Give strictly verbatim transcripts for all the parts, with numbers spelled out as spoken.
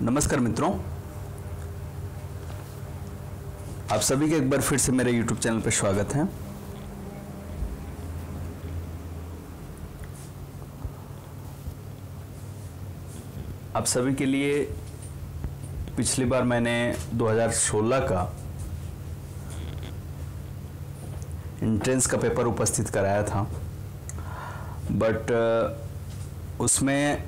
नमस्कार मित्रों, आप सभी का एक बार फिर से मेरे YouTube चैनल पर स्वागत है। आप सभी के लिए पिछली बार मैंने दो हज़ार सोलह का एंट्रेंस का पेपर उपस्थित कराया था, बट उसमें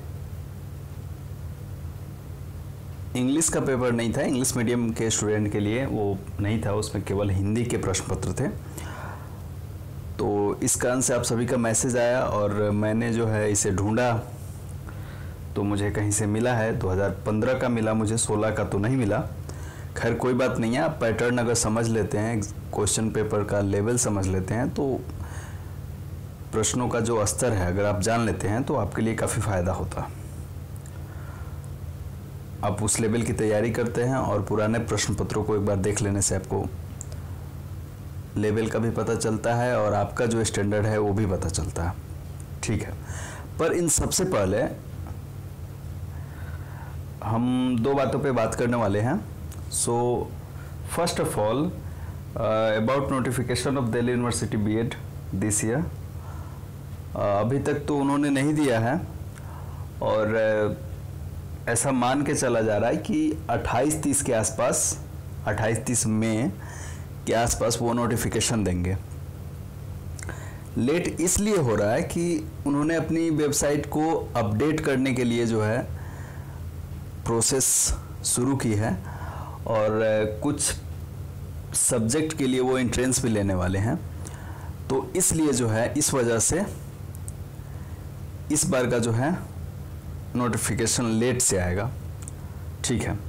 इंग्लिश का पेपर नहीं था। इंग्लिश मीडियम के स्टूडेंट के लिए वो नहीं था, उसमें केवल हिंदी के प्रश्न पत्र थे। तो इस कारण से आप सभी का मैसेज आया और मैंने जो है इसे ढूंढा तो मुझे कहीं से मिला है। दो हज़ार पंद्रह का मिला मुझे, सोलह का तो नहीं मिला। खैर कोई बात नहीं है, आप पैटर्न अगर समझ लेते हैं, क्वेश्चन पेपर का लेवल समझ लेते हैं, तो प्रश्नों का जो स्तर है अगर आप जान लेते हैं तो आपके लिए काफ़ी फ़ायदा होता। आप उस लेवल की तैयारी करते हैं और पुराने प्रश्न पत्रों को एक बार देख लेने से आपको लेवल का भी पता चलता है और आपका जो स्टैंडर्ड है वो भी पता चलता है। ठीक है, पर इन सबसे पहले हम दो बातों पे बात करने वाले हैं। So first of all about notification of Delhi university BEd this year. अभी तक तो उन्होंने नहीं दिया है और uh, ऐसा मान के चला जा रहा है कि अट्ठाईस तीस के आसपास, अट्ठाईस तीस मई के आसपास वो नोटिफिकेशन देंगे। लेट इसलिए हो रहा है कि उन्होंने अपनी वेबसाइट को अपडेट करने के लिए जो है प्रोसेस शुरू की है और कुछ सब्जेक्ट के लिए वो एंट्रेंस भी लेने वाले हैं। तो इसलिए जो है इस वजह से इस बार का जो है नोटिफिकेशन लेट से आएगा। ठीक है,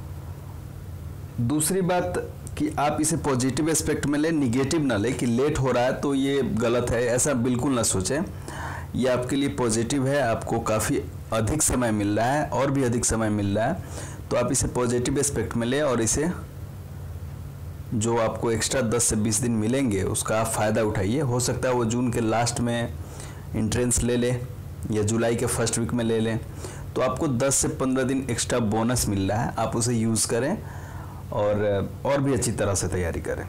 दूसरी बात कि आप इसे पॉजिटिव एस्पेक्ट में ले, निगेटिव ना ले कि लेट हो रहा है तो ये गलत है, ऐसा बिल्कुल ना सोचें। ये आपके लिए पॉजिटिव है, आपको काफ़ी अधिक समय मिल रहा है और भी अधिक समय मिल रहा है, तो आप इसे पॉजिटिव एस्पेक्ट में ले और इसे जो आपको एक्स्ट्रा दस से बीस दिन मिलेंगे उसका आप फ़ायदा उठाइए। हो सकता है वो जून के लास्ट में एंट्रेंस ले ले या जुलाई के फर्स्ट वीक में ले लें, तो आपको दस से पंद्रह दिन एक्स्ट्रा बोनस मिल रहा है। आप उसे यूज़ करें और और भी अच्छी तरह से तैयारी करें।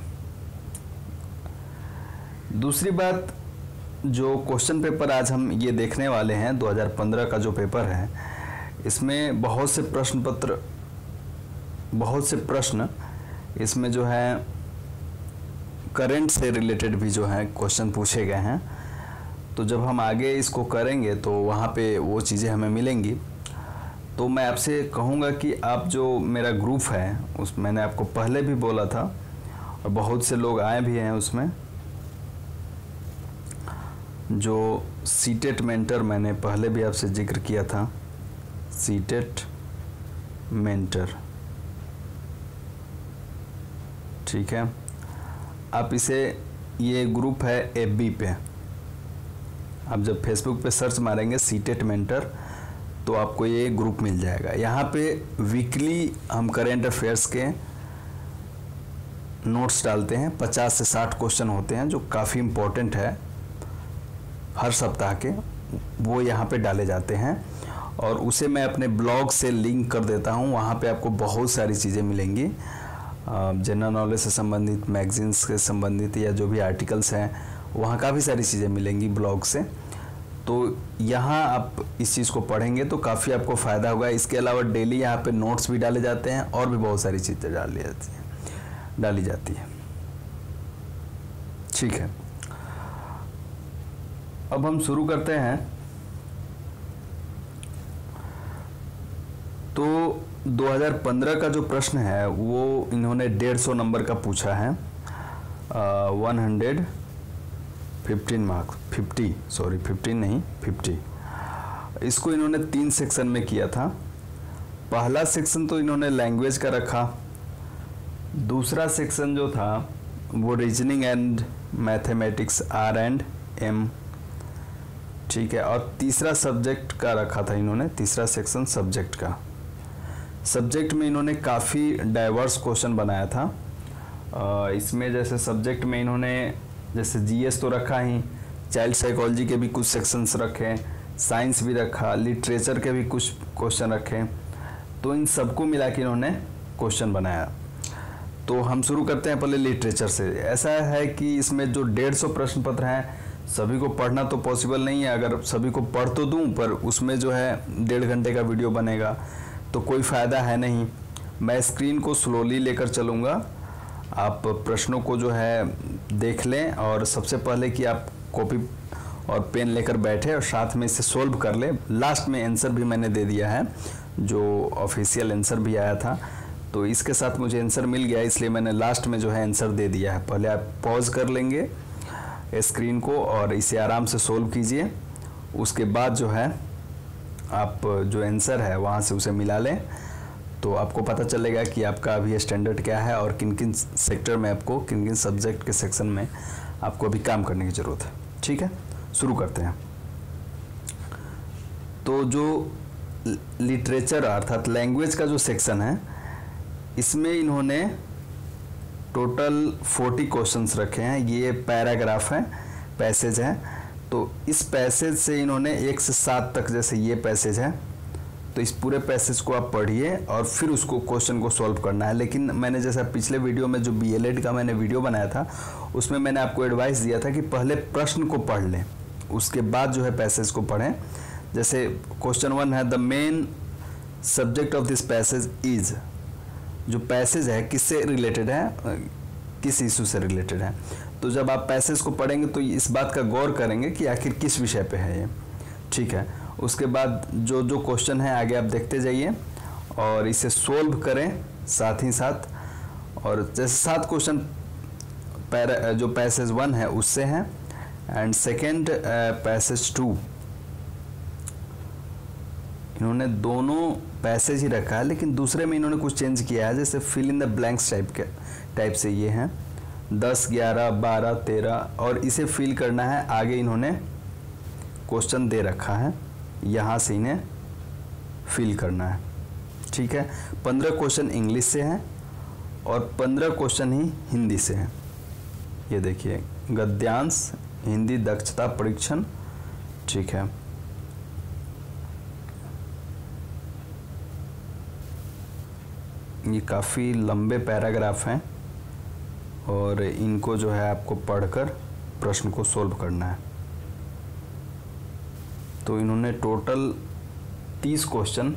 दूसरी बात, जो क्वेश्चन पेपर आज हम ये देखने वाले हैं दो हज़ार पंद्रह का जो पेपर है, इसमें बहुत से प्रश्न पत्र, बहुत से प्रश्न इसमें जो है करंट से रिलेटेड भी जो है क्वेश्चन पूछे गए हैं। तो जब हम आगे इसको करेंगे तो वहाँ पे वो चीज़ें हमें मिलेंगी। तो मैं आपसे कहूँगा कि आप जो मेरा ग्रुप है, उस मैंने आपको पहले भी बोला था और बहुत से लोग आए भी हैं उसमें, जो सीटेट मेंटर मैंने पहले भी आपसे जिक्र किया था, सीटेट मेंटर। ठीक है, आप इसे, ये ग्रुप है एफबी पे, आप जब फेसबुक पे सर्च मारेंगे सीटेट मेंटर तो आपको ये ग्रुप मिल जाएगा। यहाँ पे वीकली हम करेंट अफेयर्स के नोट्स डालते हैं, पचास से साठ क्वेश्चन होते हैं जो काफ़ी इम्पोर्टेंट है हर सप्ताह के, वो यहाँ पे डाले जाते हैं और उसे मैं अपने ब्लॉग से लिंक कर देता हूँ। वहाँ पे आपको बहुत सारी चीज़ें मिलेंगी, जनरल नॉलेज से संबंधित, मैगजीन्स से संबंधित या जो भी आर्टिकल्स हैं वहाँ काफ़ी सारी चीज़ें मिलेंगी ब्लॉग से। तो यहाँ आप इस चीज़ को पढ़ेंगे तो काफ़ी आपको फ़ायदा होगा। इसके अलावा डेली यहाँ पे नोट्स भी डाले जाते हैं और भी बहुत सारी चीज़ें डाली जाती हैं डाली जाती है ठीक है, अब हम शुरू करते हैं। तो दो हज़ार पंद्रह का जो प्रश्न है वो इन्होंने डेढ़ सौ नंबर का पूछा है, one hundred fifteen marks, fifty sorry fifteen नहीं फिफ्टी। इसको इन्होंने तीन सेक्शन में किया था। पहला सेक्शन तो इन्होंने लैंग्वेज का रखा, दूसरा सेक्शन जो था वो reasoning and mathematics, R and M. ठीक है, और तीसरा सब्जेक्ट का रखा था इन्होंने, तीसरा सेक्शन सब्जेक्ट का। सब्जेक्ट में इन्होंने काफ़ी डाइवर्स क्वेश्चन बनाया था। इसमें जैसे सब्जेक्ट में इन्होंने जैसे जीएस तो रखा ही, चाइल्ड साइकोलॉजी के भी कुछ सेक्शंस रखे, साइंस भी रखा, लिटरेचर के भी कुछ क्वेश्चन रखे। तो इन सबको मिला के इन्होंने क्वेश्चन बनाया। तो हम शुरू करते हैं पहले लिटरेचर से। ऐसा है कि इसमें जो डेढ़ सौ प्रश्न पत्र हैं सभी को पढ़ना तो पॉसिबल नहीं है। अगर सभी को पढ़ तो दूं पर उसमें जो है डेढ़ घंटे का वीडियो बनेगा तो कोई फ़ायदा है नहीं। मैं स्क्रीन को स्लोली लेकर चलूँगा, आप प्रश्नों को जो है देख लें और सबसे पहले कि आप कॉपी और पेन लेकर बैठे और साथ में इसे सोल्व कर लें। लास्ट में आंसर भी मैंने दे दिया है, जो ऑफिशियल आंसर भी आया था, तो इसके साथ मुझे आंसर मिल गया इसलिए मैंने लास्ट में जो है आंसर दे दिया है। पहले आप पॉज कर लेंगे स्क्रीन को और इसे आराम से सोल्व कीजिए। उसके बाद जो है आप जो आंसर है वहाँ से उसे मिला लें तो आपको पता चलेगा कि आपका अभी स्टैंडर्ड क्या है और किन किन सेक्टर में आपको, किन किन सब्जेक्ट के सेक्शन में आपको अभी काम करने की ज़रूरत है। ठीक है, शुरू करते हैं। तो जो लिटरेचर अर्थात लैंग्वेज का जो सेक्शन है इसमें इन्होंने टोटल चालीस क्वेश्चंस रखे हैं। ये पैराग्राफ है, पैसेज है। तो इस पैसेज से इन्होंने एक से सात तक, जैसे ये पैसेज है तो इस पूरे पैसेज को आप पढ़िए और फिर उसको क्वेश्चन को सॉल्व करना है। लेकिन मैंने जैसा पिछले वीडियो में जो बीएलएड का मैंने वीडियो बनाया था उसमें मैंने आपको एडवाइस दिया था कि पहले प्रश्न को पढ़ लें उसके बाद जो है पैसेज को पढ़ें। जैसे क्वेश्चन वन है, the main subject of this passage is, जो पैसेज है किससे रिलेटेड है, किस इशू से रिलेटेड है। तो जब आप पैसेज को पढ़ेंगे तो इस बात का गौर करेंगे कि आखिर किस विषय पे है ये। ठीक है, उसके बाद जो जो क्वेश्चन है आगे आप देखते जाइए और इसे सोल्व करें साथ ही साथ। और जैसे सात क्वेश्चन पैरा जो पैसेज वन है उससे हैं एंड सेकेंड पैसेज टू, इन्होंने दोनों पैसेज ही रखा है लेकिन दूसरे में इन्होंने कुछ चेंज किया है। जैसे fill in the blanks type के टाइप से ये हैं दस, ग्यारह, बारह, तेरह और इसे फिल करना है। आगे इन्होंने क्वेश्चन दे रखा है, यहाँ से इन्हें फिल करना है। ठीक है, पंद्रह क्वेश्चन इंग्लिश से हैं और पंद्रह क्वेश्चन ही हिंदी से हैं। ये देखिए, गद्यांश हिंदी दक्षता परीक्षण। ठीक है, ये काफ़ी लंबे पैराग्राफ हैं और इनको जो है आपको पढ़कर प्रश्न को सोल्व करना है। तो इन्होंने टोटल तीस क्वेश्चन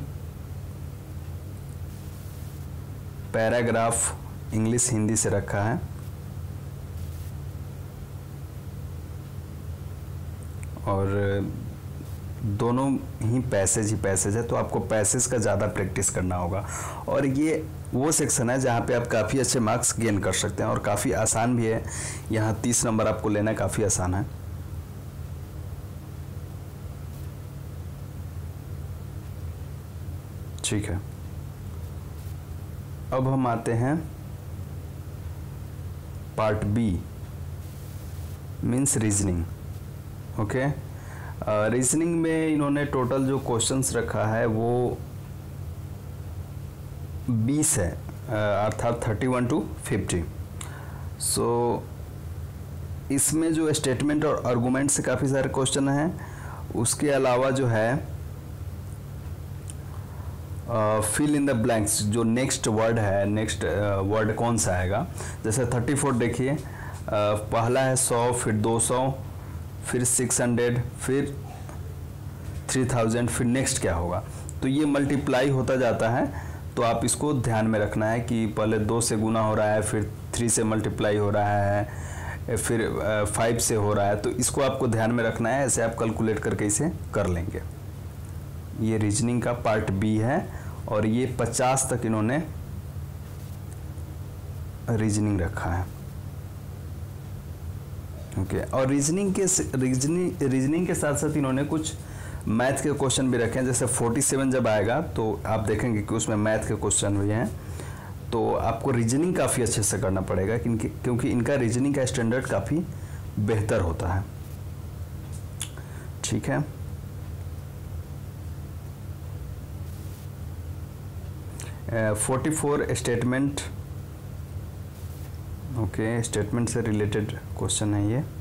पैराग्राफ इंग्लिश हिंदी से रखा है और दोनों ही पैसेज ही पैसेज है। तो आपको पैसेज का ज़्यादा प्रैक्टिस करना होगा और ये वो सेक्शन है जहाँ पे आप काफ़ी अच्छे मार्क्स गेन कर सकते हैं और काफ़ी आसान भी है। यहाँ तीस नंबर आपको लेना काफ़ी आसान है। ठीक है, अब हम आते हैं part B, means reasoning. Okay, reasoning में इन्होंने टोटल जो क्वेश्चंस रखा है वो बीस है, अर्थात thirty one two fifty. So इसमें जो स्टेटमेंट और आर्गूमेंट से काफ़ी सारे क्वेश्चन हैं। उसके अलावा जो है फिल इन द ब्लैंक्स, जो नेक्स्ट वर्ड है, नेक्स्ट वर्ड कौन सा आएगा। जैसे थर्टी फोर देखिए, uh, पहला है सौ, फिर दो सौ, फिर सिक्स हंड्रेड, फिर थ्री थाउजेंड, फिर नेक्स्ट क्या होगा। तो ये मल्टीप्लाई होता जाता है तो आप इसको ध्यान में रखना है कि पहले दो से गुना हो रहा है, फिर थ्री से मल्टीप्लाई हो रहा है, फिर फाइव से हो रहा है। तो इसको आपको ध्यान में रखना है, ऐसे आप कैलकुलेट करके इसे कर लेंगे। ये रीजनिंग का पार्ट बी है और ये पचास तक इन्होंने रीजनिंग रखा है। ओके, और रीजनिंग के रीजनिंग रीजनिंग के साथ साथ इन्होंने कुछ मैथ के क्वेश्चन भी रखे हैं। जैसे सैंतालीस जब आएगा तो आप देखेंगे कि उसमें मैथ के क्वेश्चन भी हैं। तो आपको रीजनिंग काफ़ी अच्छे से करना पड़ेगा क्योंकि इनका रीजनिंग का स्टैंडर्ड काफ़ी बेहतर होता है। ठीक है, forty four statement. Okay, statement से रिलेटेड क्वेश्चन है ये।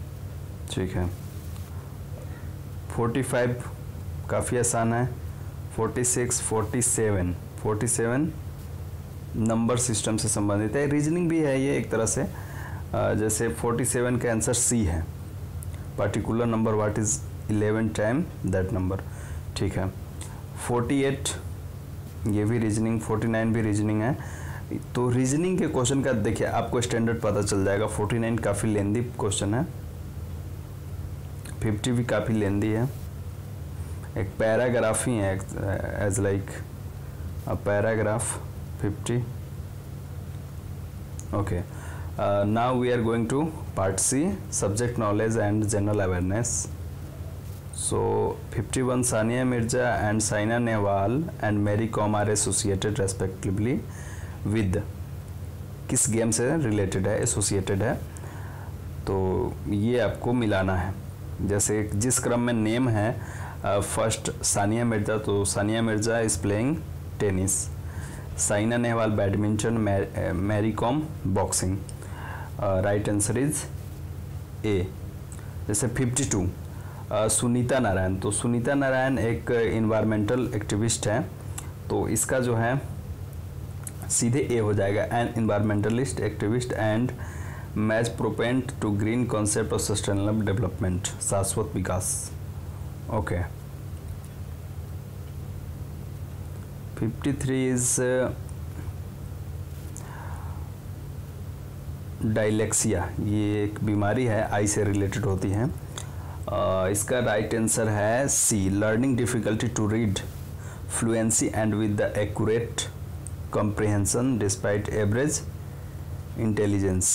ठीक है, फोर्टी फाइव काफ़ी आसान है, forty six, forty seven, forty seven number system से संबंधित है। रीजनिंग भी है ये एक तरह से। जैसे फोर्टी सेवन का आंसर सी है, particular number what is eleven time that number. ठीक है। फोर्टी एट ये भी रीजनिंग, फोर्टी नाइन भी रीजनिंग है। तो रीजनिंग के क्वेश्चन का देखिए आपको स्टैंडर्ड पता चल जाएगा। फोर्टी नाइन काफ़ी लेंदी क्वेश्चन है, फिफ्टी भी काफ़ी लेंदी है। एक पैराग्राफ ही है as like a paragraph, fifty. Okay, now we are going to part C, subject knowledge and general awareness. So fifty-one, Sania Mirza and Saina Nehwal and Mary Kom are associated respectively with, किस game से related है, associated है, तो ये आपको मिलाना है। जैसे जिस क्रम में नेम है, फर्स्ट सानिया मिर्जा, तो Sania Mirza is playing tennis, Saina Nehwal badminton, Mary Kom boxing. Right answer is A. जैसे fifty two, Uh, Sunita Narain, तो सुनीता नारायण एक इन्वायरमेंटल एक्टिविस्ट है, तो इसका जो है सीधे ए हो जाएगा। An environmentalist activist and match proponent to green concept of sustainable development, शाश्वत विकास। Okay, fifty three is dyslexia, ये एक बीमारी है, आई से रिलेटेड होती है। Uh, इसका राइट आंसर है C, learning difficulty to read, fluency and with the accurate comprehension despite average intelligence.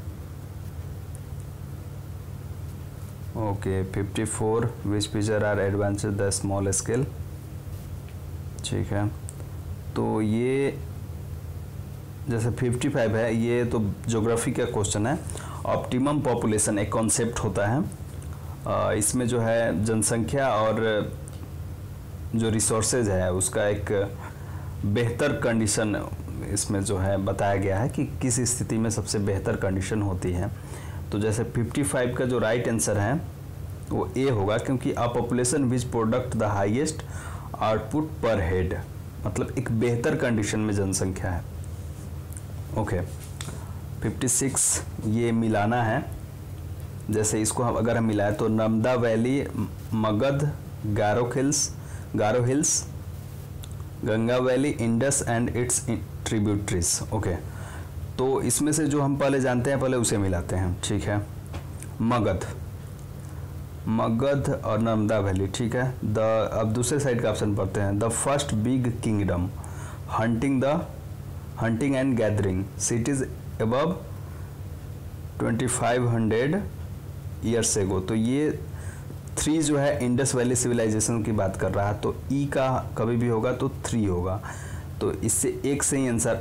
Okay, fifty four, which feature are advance the small scale. ठीक है, तो ये जैसे फिफ्टी फाइव है, ये तो ज्योग्राफी का क्वेश्चन है। ऑप्टिमम पॉपुलेशन एक कॉन्सेप्ट होता है, इसमें जो है जनसंख्या और जो रिसोर्सेज है उसका एक बेहतर कंडीशन इसमें जो है बताया गया है कि किस स्थिति में सबसे बेहतर कंडीशन होती है। तो जैसे फिफ्टी फाइव का जो राइट आंसर है वो ए होगा, क्योंकि a population which product the highest output per head, मतलब एक बेहतर कंडीशन में जनसंख्या है। ओके, फिफ्टी सिक्स ये मिलाना है। जैसे इसको हम अगर हम मिलाएं तो Narmada valley, Magadh, Garo hills, Garo hills, Ganga valley, Indus and its tributaries. Okay, तो इसमें से जो हम पहले जानते हैं पहले उसे मिलाते हैं। ठीक है, मगध, मगध और नर्मदा वैली। ठीक है, द अब दूसरे साइड का ऑप्शन पढ़ते हैं। The first big kingdom, hunting the hunting and gathering, cities above twenty five hundred years ago. तो ये थ्री जो है इंडस वैली सिविलाइजेशन की बात कर रहा है, तो ई का कभी भी होगा तो थ्री होगा, तो इससे एक से ही आंसर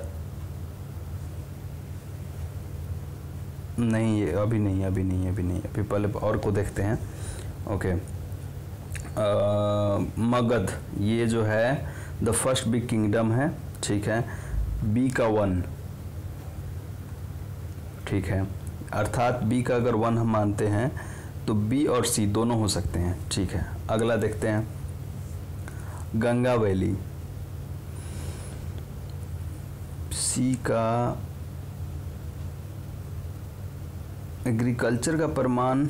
नहीं, ये अभी नहीं अभी नहीं अभी नहीं अभी पहले और को देखते हैं। ओके, आ, मगध ये जो है द फर्स्ट बिग किंगडम है। ठीक है, बी का वन। ठीक है, अर्थात बी का अगर वन हम मानते हैं तो बी और सी दोनों हो सकते हैं। ठीक है, अगला देखते हैं, गंगा वैली, सी का एग्रीकल्चर का प्रमाण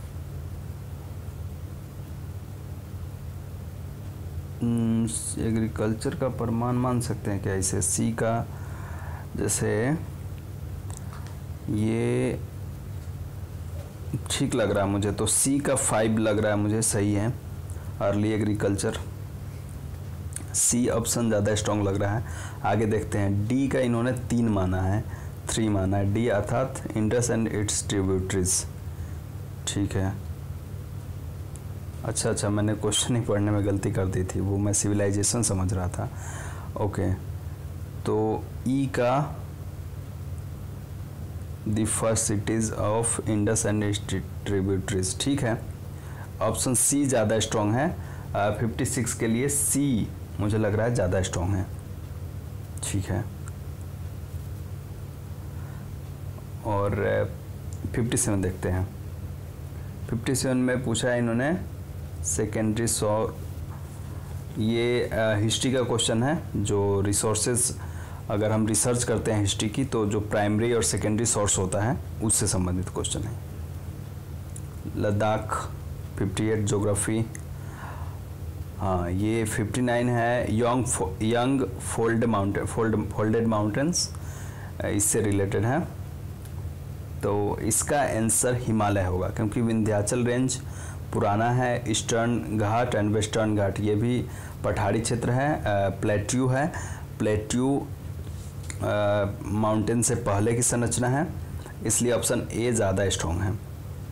एग्रीकल्चर का प्रमाण मान सकते हैं क्या इसे? सी का जैसे ये ठीक लग रहा है मुझे, तो सी का फाइव लग रहा है मुझे, सही है। अर्ली एग्रीकल्चर, सी ऑप्शन ज़्यादा स्ट्रॉन्ग लग रहा है। आगे देखते हैं, डी का इन्होंने तीन माना है, थ्री माना है, डी अर्थात इंडस एंड इट्स ट्रिब्यूटरीज। ठीक है, अच्छा अच्छा मैंने क्वेश्चन ही पढ़ने में गलती कर दी थी, वो मैं सिविलाइजेशन समझ रहा था। ओके, तो ई का the first cities of Indus and its tributaries. ठीक है, ऑप्शन सी ज़्यादा स्ट्रॉन्ग है। फिफ्टी सिक्स के लिए सी मुझे लग रहा है ज़्यादा स्ट्रॉन्ग है। ठीक है, और फिफ्टी सेवन देखते हैं। फिफ्टी सेवन में पूछा है इन्होंने सेकेंडरी सौर ये हिस्ट्री का क्वेश्चन है, जो रिसोर्सेज अगर हम रिसर्च करते हैं हिस्ट्री की तो जो प्राइमरी और सेकेंडरी सोर्स होता है उससे संबंधित क्वेश्चन है। लद्दाख अट्ठावन ज्योग्राफी, हाँ ये उनसठ है। Young young fold mountain fold folded mountains इससे रिलेटेड है, तो इसका आंसर हिमालय होगा, क्योंकि विंध्याचल रेंज पुराना है। Eastern Ghat and western Ghat ये भी पठारी क्षेत्र है। प्लेट्यू है, प्लेट्यू माउंटेन से पहले की संरचना है, इसलिए ऑप्शन ए ज़्यादा स्ट्रॉन्ग है।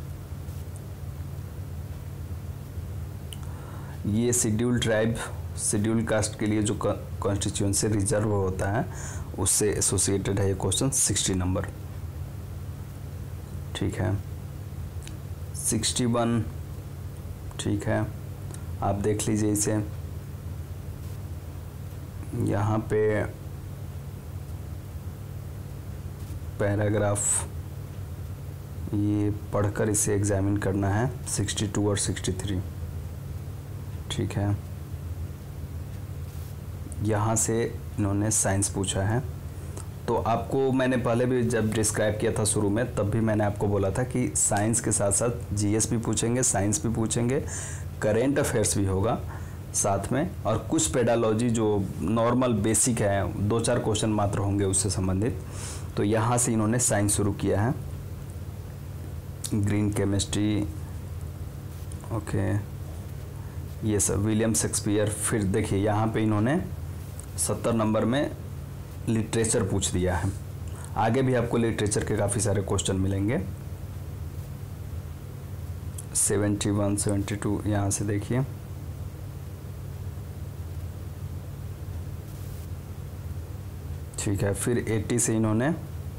ये शेड्यूल ट्राइब शेड्यूल कास्ट के लिए जो कॉन्स्टिट्यूएंसी रिजर्व होता है उससे एसोसिएटेड है ये क्वेश्चन, साठ नंबर। ठीक है, इकसठ, ठीक है, आप देख लीजिए इसे। यहाँ पे पैराग्राफ ये पढ़कर इसे एग्जामिन करना है, बासठ और तिरसठ। ठीक है, यहाँ से इन्होंने साइंस पूछा है, तो आपको मैंने पहले भी जब डिस्क्राइब किया था शुरू में, तब भी मैंने आपको बोला था कि साइंस के साथ साथ जीएस भी पूछेंगे, साइंस भी पूछेंगे, करेंट अफेयर्स भी होगा साथ में, और कुछ पेडालॉजी जो नॉर्मल बेसिक है, दो चार क्वेश्चन मात्र होंगे उससे संबंधित। तो यहाँ से इन्होंने साइंस शुरू किया है। ग्रीन केमिस्ट्री, ओके, ये सब विलियम शेक्सपियर। फिर देखिए यहाँ पे इन्होंने सत्तर नंबर में लिटरेचर पूछ दिया है। आगे भी आपको लिटरेचर के काफ़ी सारे क्वेश्चन मिलेंगे। इकहत्तर, बहत्तर यहाँ से देखिए। ठीक है, फिर अस्सी से इन्होंने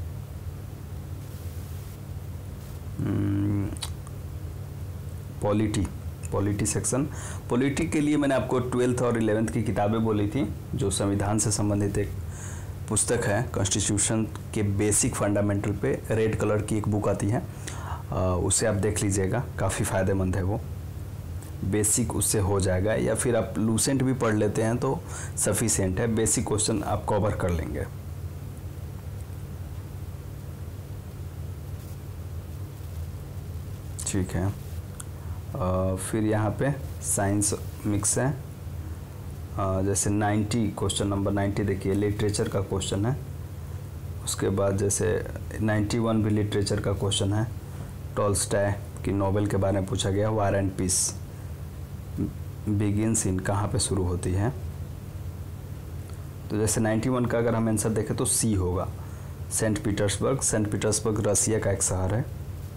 पॉलिटी पॉलिटी सेक्शन। पॉलिटी के लिए मैंने आपको ट्वेल्थ और इलेवेंथ की किताबें बोली थी, जो संविधान से संबंधित एक पुस्तक है, कॉन्स्टिट्यूशन के बेसिक फंडामेंटल पे रेड कलर की एक बुक आती है, आ, उसे आप देख लीजिएगा, काफ़ी फ़ायदेमंद है वो। बेसिक उससे हो जाएगा, या फिर आप लूसेंट भी पढ़ लेते हैं तो सफिशिएंट है, बेसिक क्वेश्चन आप कवर कर लेंगे। ठीक है, आ, फिर यहाँ पे साइंस मिक्स है। आ, जैसे नब्बे क्वेश्चन नंबर नब्बे देखिए, लिटरेचर का क्वेश्चन है। उसके बाद जैसे इक्यानवे भी लिटरेचर का क्वेश्चन है। टॉल्स्टॉय की नोवेल के बारे में पूछा गया, war and peace begins in, कहाँ पे शुरू होती है। तो जैसे इक्यानवे का अगर हम आंसर देखें तो सी होगा, Saint Petersburg. Saint Petersburg Russia का एक शहर है।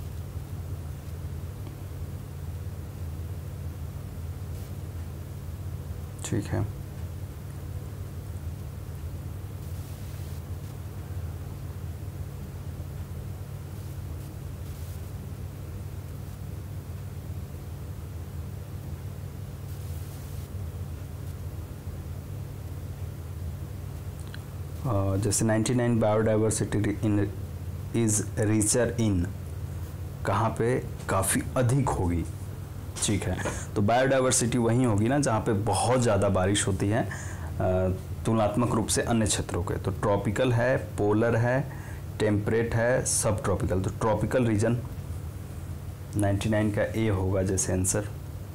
ठीक है, जैसे निन्यानवे biodiversity in is richer in, कहाँ पे काफ़ी अधिक होगी। ठीक है, तो बायोडाइवर्सिटी वहीं होगी ना जहाँ पे बहुत ज़्यादा बारिश होती है तुलनात्मक रूप से अन्य क्षेत्रों के। तो ट्रॉपिकल है, पोलर है, टेम्परेट है, सब ट्रॉपिकल। तो ट्रॉपिकल रीजन निन्यानवे का ए होगा जैसे आंसर।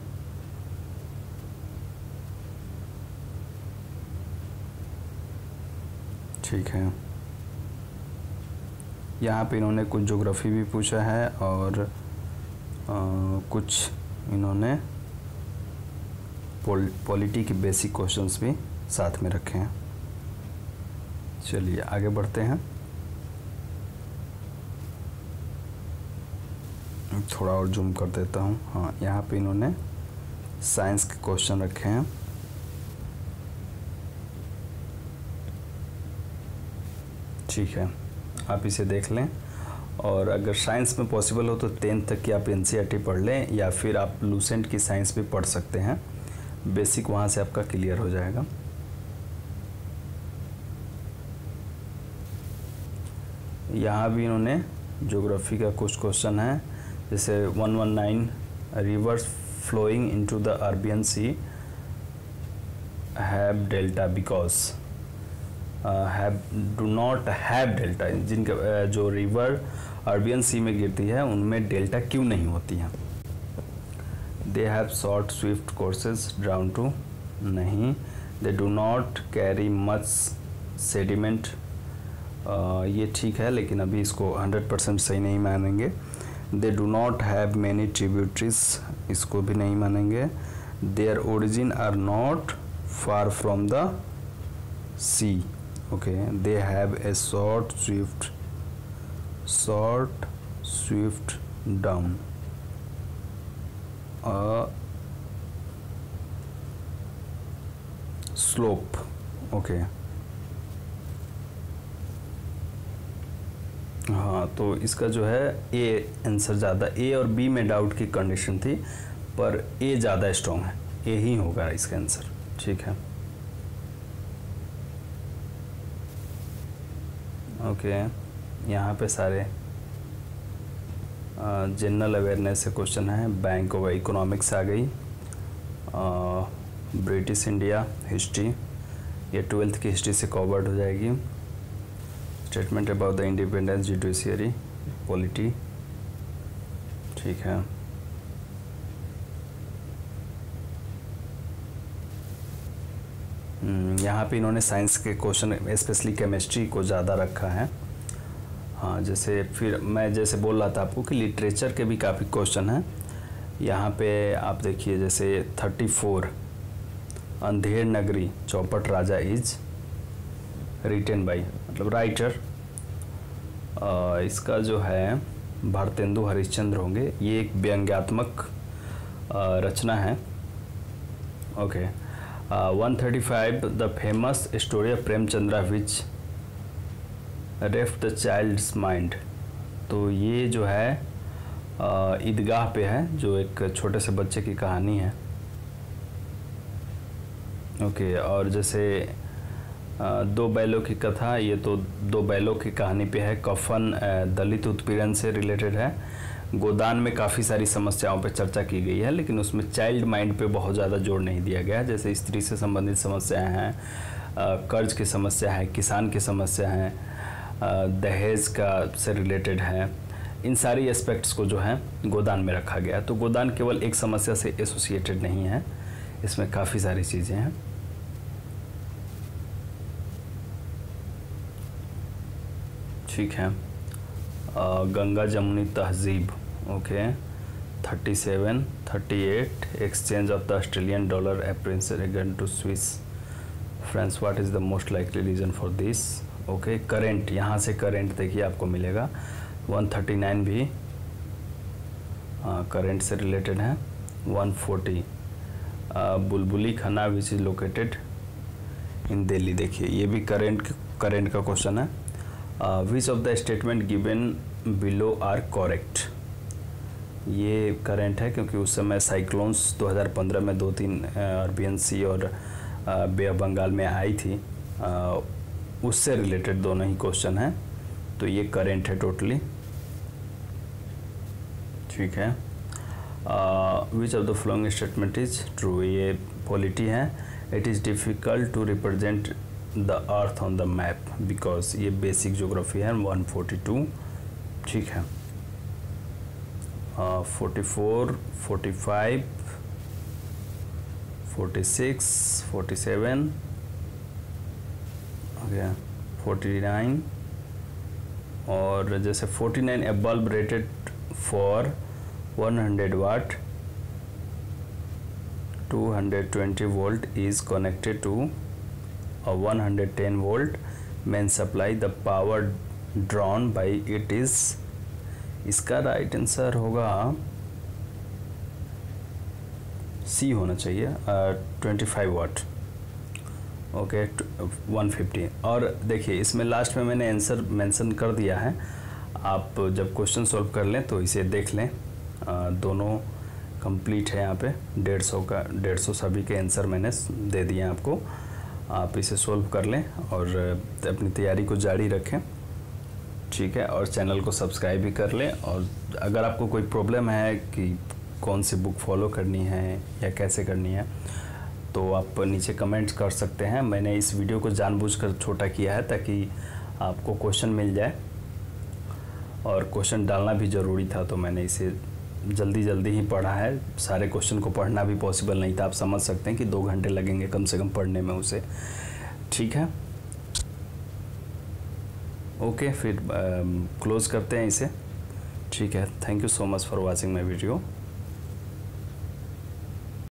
ठीक है, यहाँ पे इन्होंने कुछ ज्योग्राफी भी पूछा है और आ, कुछ इन्होंने पोल, पॉलिटी के बेसिक क्वेश्चंस भी साथ में रखे हैं। चलिए आगे बढ़ते हैं, थोड़ा और जूम कर देता हूँ। हाँ, यहाँ पे इन्होंने साइंस के क्वेश्चन रखे हैं। ठीक है, आप इसे देख लें, और अगर साइंस में पॉसिबल हो तो टेंथ तक की आप एनसीईआरटी पढ़ लें, या फिर आप लूसेंट की साइंस भी पढ़ सकते हैं। बेसिक वहाँ से आपका क्लियर हो जाएगा। यहाँ भी इन्होंने ज्योग्राफी का कुछ क्वेश्चन है, जैसे एक सौ उन्नीस rivers flowing into the Arabian sea have delta because have do not have delta, जिनका uh, जो रिवर अरबियन सी में गिरती है उनमें डेल्टा क्यों नहीं होती है। They have short swift courses down to, नहीं। They do not carry much sediment, ये ठीक है लेकिन अभी इसको हंड्रेड परसेंट सही नहीं मानेंगे। They do not have many tributaries, इसको भी नहीं मानेंगे। Their origin are not far from the sea, okay. They have a short swift short swift down slope, okay. हाँ, तो इसका जो है ए आंसर ज़्यादा, ए और बी में डाउट की कंडीशन थी पर ए ज़्यादा स्ट्रॉन्ग है, ए ही होगा इसका आंसर, ठीक है। ओके, यहाँ पे सारे जनरल अवेयरनेस से क्वेश्चन है। बैंक ऑफ इकोनॉमिक्स आ गई, ब्रिटिश इंडिया हिस्ट्री, ये ट्वेल्थ की हिस्ट्री से कवर्ड हो जाएगी। Statement about the independence judiciary polity, ठीक है। यहाँ पे इन्होंने साइंस के क्वेश्चन स्पेशली केमिस्ट्री को ज़्यादा रखा है। हाँ, जैसे फिर मैं जैसे बोल रहा था आपको कि लिटरेचर के भी काफ़ी क्वेश्चन हैं। यहाँ पे आप देखिए जैसे thirty four, Andher Nagari Chaupat Raja is written by, मतलब राइटर, इसका जो है भारतेंदु हरिश्चंद्र होंगे। ये एक व्यंग्यात्मक रचना है, ओके। One thirty five, the famous story of Premchandra which रेफ द चाइल्ड्स माइंड, तो ये जो है ईदगाह पे है, जो एक छोटे से बच्चे की कहानी है, ओके। और जैसे दो बैलों की कथा, ये तो दो बैलों की कहानी पे है। कफन दलित उत्पीड़न से रिलेटेड है। गोदान में काफ़ी सारी समस्याओं पे चर्चा की गई है लेकिन उसमें चाइल्ड माइंड पे बहुत ज़्यादा जोर नहीं दिया गया, जैसे स्त्री से संबंधित समस्याएं हैं, कर्ज की समस्या है, किसान की समस्या है, दहेज का से रिलेटेड है। इन सारी एस्पेक्ट्स को जो है गोदान में रखा गया। तो गोदान केवल एक समस्या से एसोसिएटेड नहीं है, इसमें काफ़ी सारी चीज़ें हैं। ठीक है, गंगा जमुनी तहजीब, okay. Thirty seven, thirty eight, exchange of the Australian dollar appreciates again to Swiss franc, what is the most likely reason for this, okay. Current, यहाँ से करेंट देखिए आपको मिलेगा। वन थर्टी नाइन भी करेंट से रिलेटेड है। One forty, Bulbuli Khana which is located in Delhi, देखिए ये भी करेंट करेंट का क्वेश्चन है। Which of the statement given below are correct, ये करेंट है क्योंकि उस समय साइक्लोन्स दो हज़ार पंद्रह में दो तीन अरबियन सी और बे ऑफ बंगाल में आई थी, uh, उससे रिलेटेड दोनों ही क्वेश्चन हैं, तो ये करेंट है टोटली, ठीक है। Which of the following statement is true, ये पॉलिटी है। It is difficult to represent the earth on the map because, ये बेसिक ज्योग्राफी है। वन फोर्टी टू, ठीक है। Forty four, forty five, forty six, forty seven, okay, forty nine, और जैसे forty nine, a bulb rated for one hundred watt two hundred twenty volt is connected to a one hundred ten volt main supply, the power drawn by it is, इसका right answer होगा C होना चाहिए, twenty five watt, okay, one fifty. और देखिए इसमें last में मैंने answer mention कर दिया है, आप जब क्वेश्चन सॉल्व कर लें तो इसे देख लें, आ, दोनों कंप्लीट है। यहाँ पे डेढ़ सौ का डेढ़ सौ सभी के आंसर मैंने दे दिए हैं आपको, आप इसे सॉल्व कर लें और अपनी तैयारी को जारी रखें, ठीक है। और चैनल को सब्सक्राइब भी कर लें। और अगर आपको कोई प्रॉब्लम है कि कौन सी बुक फॉलो करनी है या कैसे करनी है, तो आप नीचे कमेंट्स कर सकते हैं। मैंने इस वीडियो को जानबूझकर छोटा किया है ताकि आपको क्वेश्चन मिल जाए, और क्वेश्चन डालना भी ज़रूरी था, तो मैंने इसे जल्दी जल्दी ही पढ़ा है। सारे क्वेश्चन को पढ़ना भी पॉसिबल नहीं था, आप समझ सकते हैं कि दो घंटे लगेंगे कम से कम पढ़ने में उसे। ठीक है, ओके, फिर क्लोज़ करते हैं इसे। ठीक है, thank you so much for watching my video.